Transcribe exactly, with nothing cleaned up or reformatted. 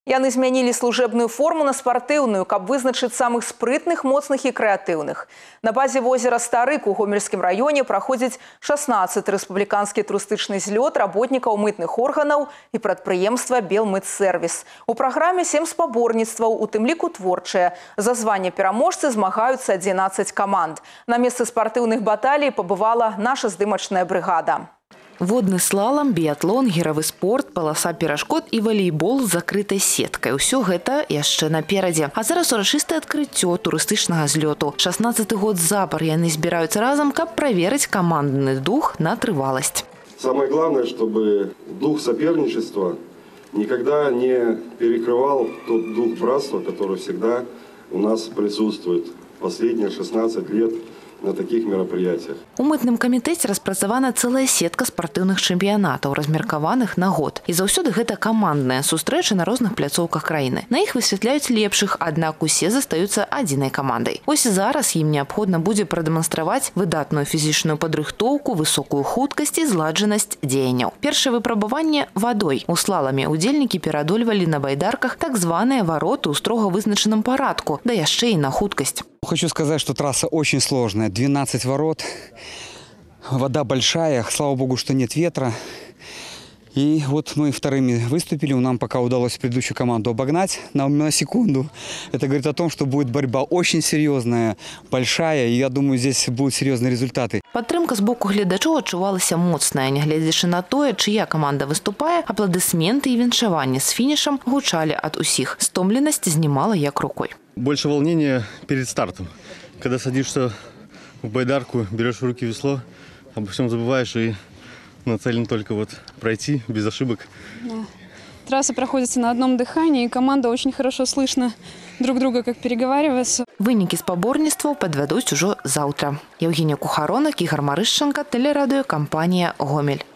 Яны змянілі служебную форму на спартыўную, каб вызначыць самых спрытных, моцных і крэатыўных. На базе возера Старык у Гомельскім раёне праходзіць шаснаццаты рэспубліканскі турыстычны злёт работнікаў мытных органаў і прадпрыемства «Белмытсервіс». У праграме сем спаборніцтваў, у тым ліку творчыя. За званне пераможцы змагаюцца адзінаццаць каманд. На месцы спартыўных баталій пабывала наша здымачная брыгада. Водны слалам, біятлон, гіравы спорт, паласа перашкод і валейбол з закрытай сеткай. Усё гэта яшчэ наперадзе. А зараз урачыстае адкрыццё турыстычнага злёту. шаснаццаты год запар яны збіраюцца разам, каб праверыць камандны дух на трываласць. Самое главное, чтобы дух соперничества никогда не перекрывал тот дух братства, который всегда у нас присутствует последние шестнадцать лет. На таких мероприятиях. У мытным камітэце распрацавана цэлая сетка спартыўных чэмпіянатаў, размеркаваных на год. І заўсёды гэта камандныя сустрэчы на розных пляцоўках краіны. На іх высвятляюць лепшых, аднак усе застаюцца адзінай камандай. Ось зараз ім неабходна будзе прадэманстраваць выдатную фізічную падрыхтоўку, высокую хуткасць і зладжанасць дзеянняў. Першае выпрабаванне вадой. У слаламе удзельнікі пераадольвалі на байдарках так званыя вароты ў строга вызначаным парадку, да яшчэ і на хуткасць. Хочу сказать, что трасса очень сложная. двенадцать ворот, вода большая, слава богу, что нет ветра. И вот мы вторыми выступили, нам пока удалось предыдущую команду обогнать на, на секунду. Это говорит о том, что будет борьба очень серьезная, большая, и я думаю, здесь будут серьезные результаты. Падтрымка з боку гледачоў адчувалася моцная. Нягледзячы на тое, чыя каманда выступае, апладысменты і віншаванне з фінішам гучалі ад усіх. Стомленасць знімала як рукой. Больше волнения перед стартом. Когда садишься в байдарку, берешь в руки весло, обо всем забываешь и нацелен только вот пройти без ошибок. Да. Трасса проходится на одном дыхании, и команда очень хорошо слышно друг друга, как переговариваются. Вынікі спаборніцтваў падвядуць ужо заўтра. Евгения Кухаронок, Игорь Марышченко, телерадиокомпания «Гомель».